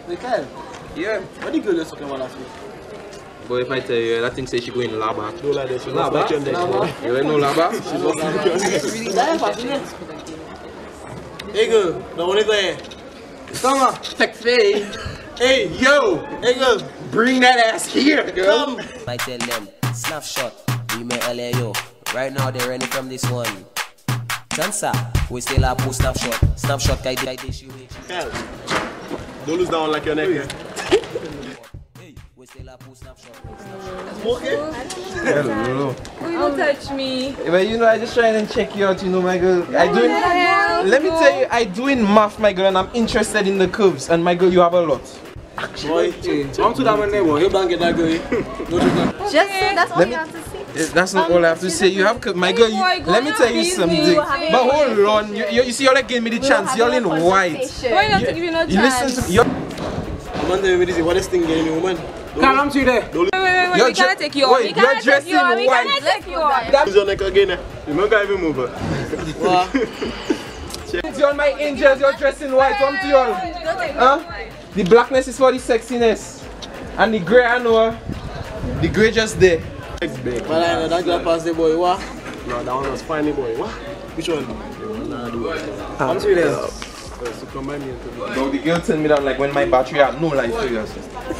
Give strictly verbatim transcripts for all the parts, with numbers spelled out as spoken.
They can? Yeah. What did you do talking about last week? But if I tell you, that thing say she go in lava. Don't like this. Lava? Lava? You ain't no lava? She's not lava. Hey girl, the one is there. Come on. Sexy. Hey, yo. Hey girl. Bring that ass here, girl. Come. I tell them, snapshot, we may L A yo. Right now they're running from this one. Sansa, we still have post snapshot. Snapshot, I did this you. Don't lose down like your neck. Hey, we still have post snapshot. Okay. Hello. Don't touch me. But you know, I just trying to check you out, you know, my girl. I doing. hell? Let me tell you, I doing math, my girl, and I'm interested in the curves. And my girl, you have a lot. Boy, come to that man there, boy. You don't get that girl. Just so that's all Let you me- have to say. That's not all I have to say. You have, my girl. You, let me tell you something. But hold on, you, you, you see, you're like giving me the chance. You're in white. Why not to give you no You chance? listen to me. You're, Man, they really say, what is thing getting you, woman? Come to there. Wait, wait, wait, wait. You're We cannot dre- take you off. wait, We cannot you're take dressed you off. in We white. cannot take you off. That is your neck again. You don't even move her. You're my angels. You're dressed in white. Come to you all. Huh? The blackness is for the sexiness, and the grey, I know. The grey just there. But I know that girl pass the boy. What? No, that one was funny, boy. What? Which one? Come to there. So combine me into the. So the girl turned me down like when my battery had no life figures.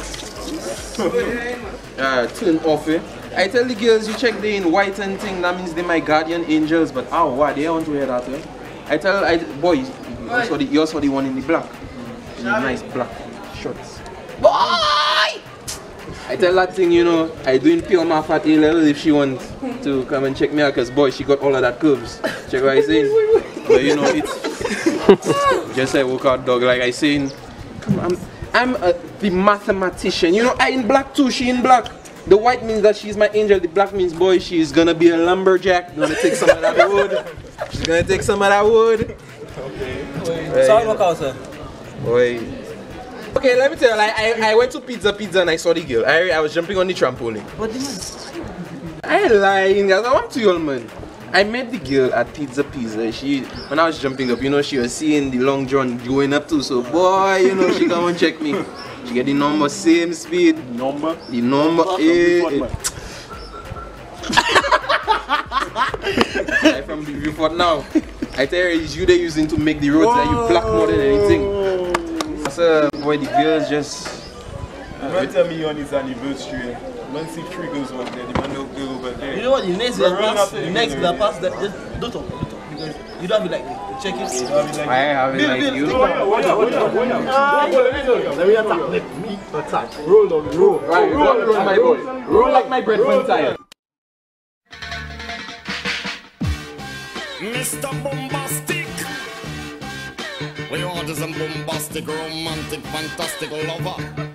uh, turn off it. I tell the girls you check they in white and thing, that means they my guardian angels, but oh wow, they want to hear that eh? I tell I boys, you also the you also the one in the black. In the nice black shorts. Boy! I tell that thing, you know, I doing pure math at A level if she wants to come and check me out, cause boy she got all of that curves. Check what I saying? But you know it's just I work out dog like I saying. Come on, I'm, I'm a, the mathematician. You know I in black too, she in black. The white means that she's my angel, the black means boy she's gonna be a lumberjack, gonna take some of that wood. She's gonna take some of that wood. Okay. Right. So I work out, sir. Boy. Okay, let me tell you, like, I, I went to Pizza Pizza and I saw the girl. I, I was jumping on the trampoline. What did I ain't lying, guys. I want to you, man. I met the girl at Pizza Pizza. She, when I was jumping up, you know, she was seeing the long john going up too. So, boy, you know, she come and check me. She get the number, same speed. Number? The number, eh. I'm from the report now. I tell you, it's you they're using to make the roads that you black more than anything. So, boy, the girls just. Man tell me on his anniversary. Man see three girls over there. The man no girl over there. You know what? The next We're girl running pass, after the the next girl, girl yeah. pass, that just don't talk, don't talk. Because you don't have it like me. Check it. You know what I mean? I have it like you. Let me attack. Let me attack. Roll on the roll. Right, roll, roll, my boy. Roll like my bread when tired. Mister Bombastic, we order some bombastic, romantic, fantastic lover.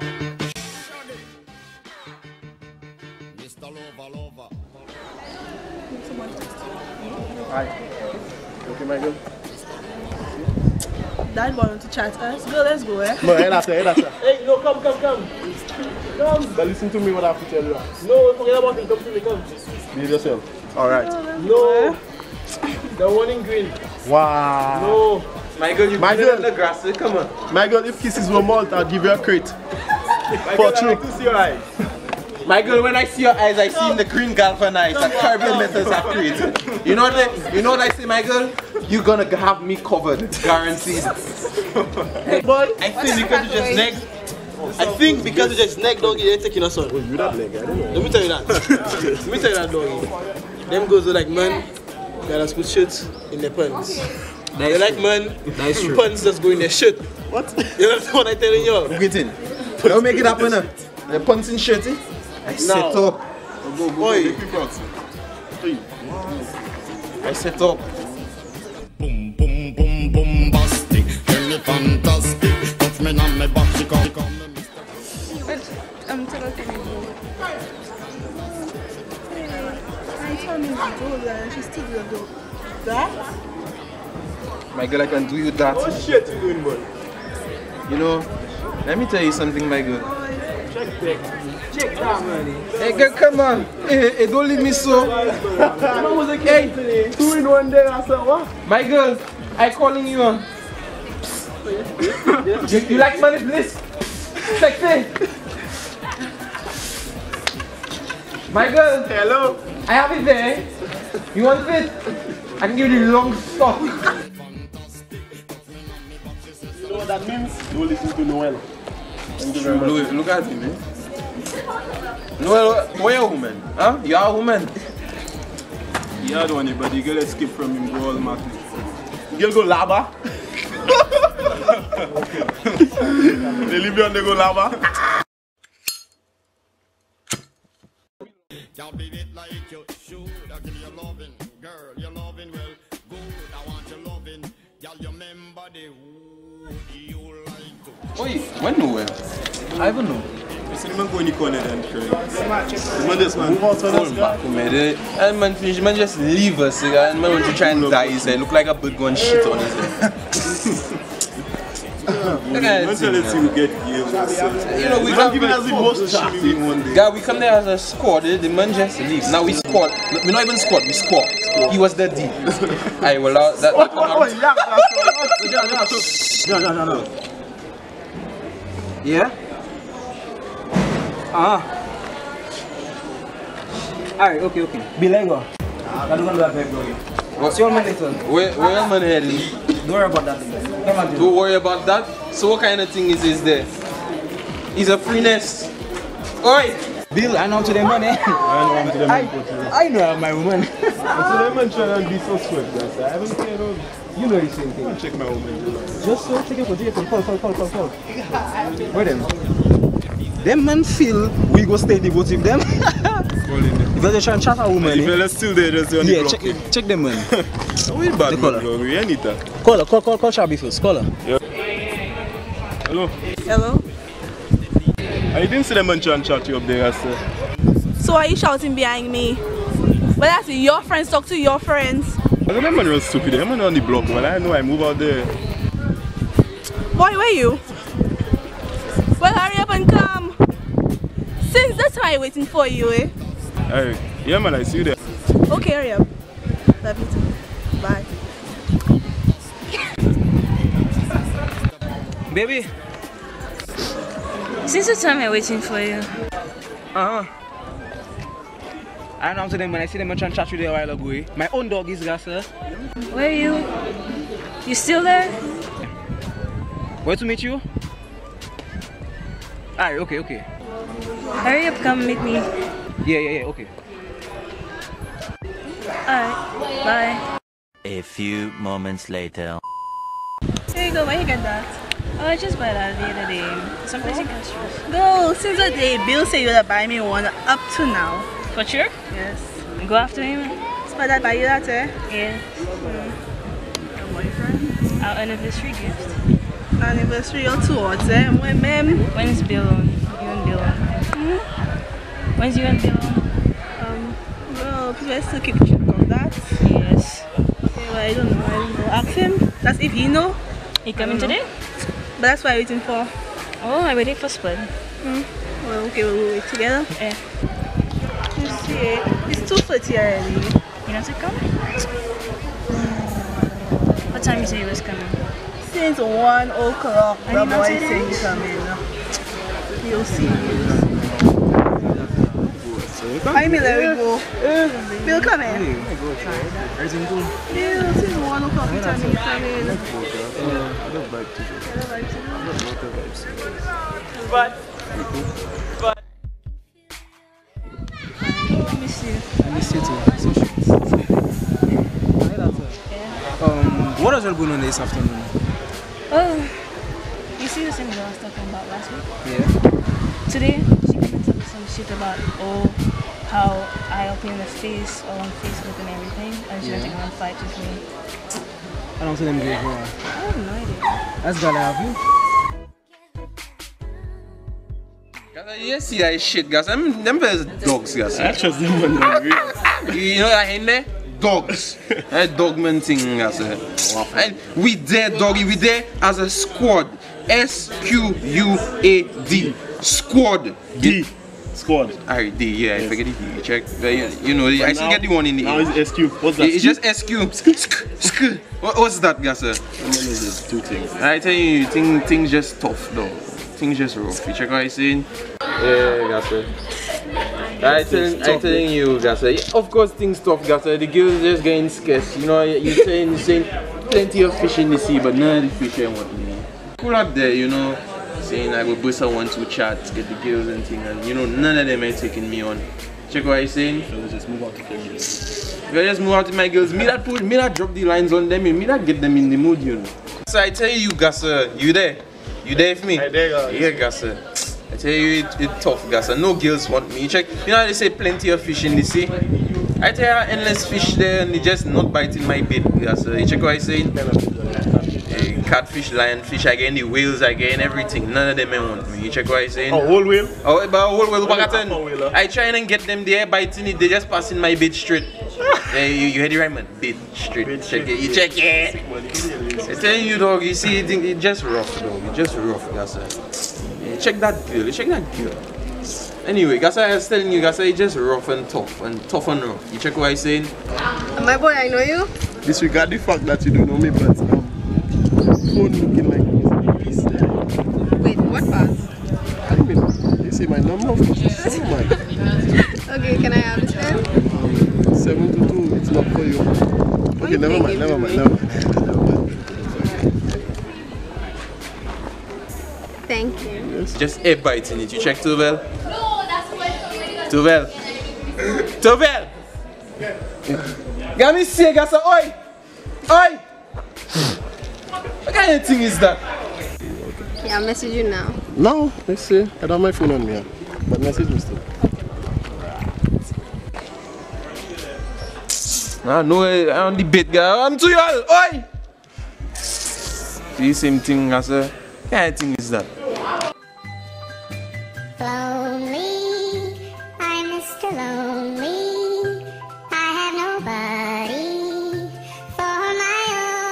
Mister Lover, lover. Hi. Okay, my girl. Dad wanted to chat us. Go, let's go, eh? No, head after, head after. Hey, no, come, come, come. Come. But listen to me what I have to tell you. No, forget about it. Come to me, come. Be yourself. Alright. No. The one in green. Wow. No. My girl, you my girl girl. in the grass, so come on. My girl, if kisses were malt, I'll give you a crate. For true. I like to see your eyes. My girl, when I see your eyes, I see in the green galvanized, the carbon metals have created. You know what I, you know what I say, my girl? You're gonna have me covered, guaranteed. Boy, I think because you just neck. I think because you just neck, doggy, they're taking us on. Oh, you that leg, I don't know. Let me tell you that. Let me tell you that, doggy. Them girls are like, man, gotta put shirts in their pants. They like, man, pants just go in their shirt. What? You know what I'm telling you? Get in. Don't make it happen. Uh. The pants in shirty. I set up. Go, go, go. I set up. Boom, boom, boom, bombastic, really fantastic. Touch me on my back, she come, come, Mister I'm totally I told me to go there and she still didn't go. That? My girl, I can do you that. What shit you doing, boy? You know, let me tell you something, my girl. Check that. Check that, man. Hey, girl, come on. Hey, hey, don't leave me so. Hey, two in one day, I said, what? my girl, I calling you. you, you like money, please? Sexy. My girl. Hello. I have it there. You want it? I can give you the long stock. You know what that means? Don't listen to Noel. Thank you very much. Look, look at me, man. Noel, why you a woman? Huh? You are a woman. He had one, but the girl escaped from him, go all mad. The girl go lava. They leave you and they go lava. Y'all beat it like you should. I give you loving, girl. You're loving well, good. I want your loving, y'all. You remember the who you like to. Wait, when Noel? I don't know. You see the man go in the corner then, Trey. The man just move out on us, guy. And man finish, man just leave us, and man want to try and die his head. Look like a bird going shit on his head. Man tell us you get here. You know, we Man come give it as the most shocking one day. God, we come there as a squad, the, the man just leaves. Now we squad. We're not even squad, we squad. He was the D. I will allow that. that No, no, no, no. Yeah? Ah. Alright, okay, okay. Bilengo. I don't want to have What's your man little? Where, where man heading? Don't worry about that. Come on, Don't worry about that. So what kind of thing is this there? It's a free nest. Oi! Bill, I know to them money. I know I'm to them I, man. I know I'm my woman. So them man trying to be so swift, guys. I haven't seen them. You know the same thing. Check my woman. Just so take it for Jacob. Call, call, call, call, call. Where them? Them men feel we go stay devoted with them. Because they try and chat a woman. The fella's still there, just on the Yeah, block. check, check them man. We bad The man, color. bro. We ain't it. Call her, call, call, call Shabby first. Call her. Yeah. Hello. Hello? I didn't see them man trying to chat you up there, sir. So why are you shouting behind me? But that's your friends talk to your friends. I don't know, man was stupid. Them man on the block, but I know I move out there. Boy, where you? Well, hurry up and come. Since that's why I'm waiting for you, eh? Hey, yeah man, I see you there. Okay, hurry up. Love you too. Bye. Baby. Since the time I'm waiting for you. Uh-huh. I know to them when I see them trying to chat with you a while ago. Eh? My own dog is there, sir. Where are you? You still there? Where to meet you? Alright, okay, okay. Hurry up, come meet me. Yeah, yeah, yeah, okay. Alright, bye. A few moments later. Here you go, where you get that? Oh, I just bought that the other day. Someplace in Castro. No, since the day Bill said you would buy me one up to now. For sure? Yes. Go after him? But I buy you that, eh? Yeah. Mm. Your boyfriend? Our anniversary gift. Anniversary or towards, eh? When, ma'am? When's Bill on? You and Bill on? Hmm? When's you and Bill on? Um, well, people are still keep track of that. Yes. Okay, well, I don't know. I don't know. Ask him. That's if he know. He coming today? But that's what I'm waiting for. Oh, I'm waiting for split. Hmm. Well, okay, we'll wait together. Yeah. You see, eh? It's two thirty already. You know to come? What time you say you was coming? Since one o'clock, And the you not boy say said this? you come in. You'll see. I mean, let me go. Bill, come in. Bill, since one o'clock, you tell me you come in. But, but. I miss you. I miss you too. So yeah. Um, what else are going on this afternoon? Oh, you see the same girl I was talking about last week? Yeah. Today, she came and told me some shit about, oh, how I help you in the face, all on Facebook and everything, and she Yeah. wanted to go and fight with me. I don't see them going for. I have no idea. That's gonna have you. Guys, you see that shit, guys. Them, them is dogs, guys. I trust them man, they're real. You know that in there? Dogs. That dogman thing, guys. And we there, doggy. We there as a squad. S Q U A D. Squad. D. Squad. Alright, D, yeah, I forget the D. Check. Uh, you, you know, I still get the one in the Now it's S Q. What's that? It's just S Q. What, what's that, guys? Two things. I tell you, thing, things just tough, though. things just rough. You check what I saying? Yeah, Gassa. I telling, I telling you, Gassa. Of course, things tough, Gassa. The girls just getting scarce. You know, you're saying, you're saying plenty of fish in the sea, but none of the fish ain't want me. Cool up there, you know, saying I will bust a one two chat, get the girls and things, and you know, none of them ain't taking me on. Check what I saying? So let's just move out to your girls. We just move out to my girls. Me that put, me that drop the lines on them, me that get them in the mood, you know. So I tell you, Gassa, you there? You there for me? I there, guys. Yeah, Gassa. I tell you, it's it tough, Gassa. No girls want me. You check, you know how they say plenty of fish in the sea? I tell you, endless fish there, and they just not biting my bait, Gassa. You check what I saying? Hey, catfish, lionfish, I get the whales, I get everything. None of them may want me. You check what I saying? A whole whale? Oh, but a whole whale, Bagatan. I try and get them there biting it, they just passing my bait straight. Hey, you, you heard it right, man? Bait straight. Bait check straight. It. You check it. I'm telling you, dog. You see, it, it just rough, dog. It just rough, Gassa. Yeah, check that girl. Check that girl. Anyway, Gassa, I was telling you, Gassa, it's just rough and tough and tough and rough. You check what I'm saying? My boy, I know you. Disregard the fact that you don't know me, but um, phone looking like this. Wait, what pass? I mean, you see my number of fishes. Oh my. Okay, can I have it then? Seven to two. It's not for you. Okay, never mind. Never mind. Never mind. Thank you. Yes. Just a bite in it. You check too well? No, that's what too well. Too well. Got me say, Gassa, oi! Oi! What kind of thing is that? Yeah, I'll message you now. No, let's see. I don't have my phone on me, but message me still. Nah, no, I'm on the bait, guy. I'm too young. Oi! See, same thing, Gassa. What kind of thing is that? Lonely, I'm Mister Lonely. I have nobody for my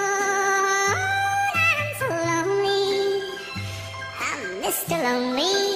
own. I'm so lonely. I'm Mister Lonely.